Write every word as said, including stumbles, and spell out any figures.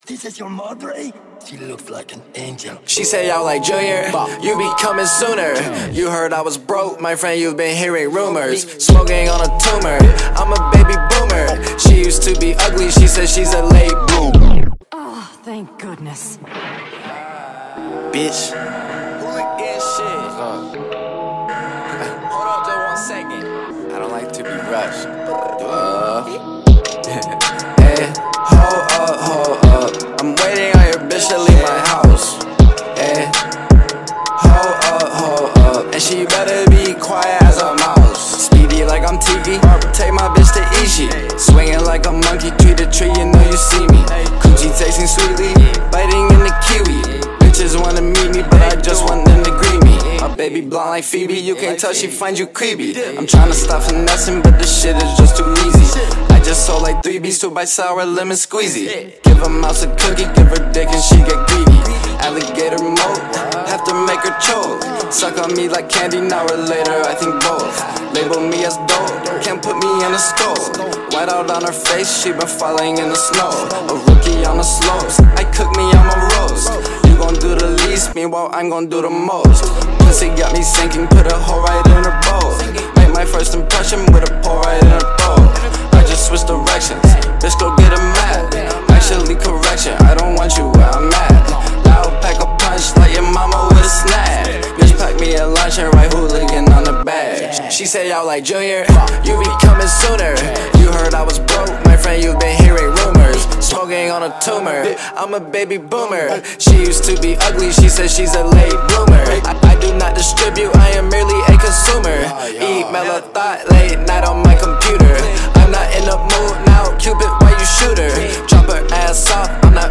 This is your madre? She looks like an angel. She said y'all like Junior, you be coming sooner. You heard I was broke, my friend, you've been hearing rumors. Smoking on a tumor, I'm a baby boomer. She used to be ugly, she said she's a late bloomer. Oh, thank goodness. Bitch. Hooligan shit. Hold on just one second. I don't like to be rushed. Uh. Hey, hold up, hold up. I'm waiting on your bitch to leave my house. Hey, hold up, hold up. And she better be quiet as a mouse. Speedy like I'm Tiki. Take my bitch to Ishi. Swinging like a monkey, tweet a tree, you know you see me. Coochie tasting sweetly, biting in the kiwi. Bitches wanna meet me, but I just want them to greet me. My baby blonde like Phoebe, you can't tell she finds you creepy. I'm tryna stop finessing, but this shit is just too easy. I just sold like three beats to buy sour lemon squeezy. Give a mouse a cookie, give her dick and she get greedy. Alligator moat, have to make her choke. Suck on me like candy, now or later, I think both. Label me as dope, can't put me in a scope. White out on her face, she been falling in the snow. A rookie on the slopes, I cook me on my roast. You gon' do the least, meanwhile I'm gon' do the most. Pussy got me sinking, put a hole right in her bowl. Make my first impression with a pole right in her bowl. I just switch directions, bitch go get a mad. Actually correction, I don't want you where I'm at. Now pack a punch like your mama with a snack. Bitch pack me a lunch and write hooligan on the bag. She said y'all like Junior, you be coming sooner. You heard I was broke, my friend, you've been hearing rumors. Smoking on a tumor, I'm a baby boomer. She used to be ugly, she said she's a late bloomer. I, I do not distribute, I am merely a consumer. Eat mellow thought late night on my computer. I'm not in the mood now, Cupid, why you shoot her? Drop her ass off, I'm not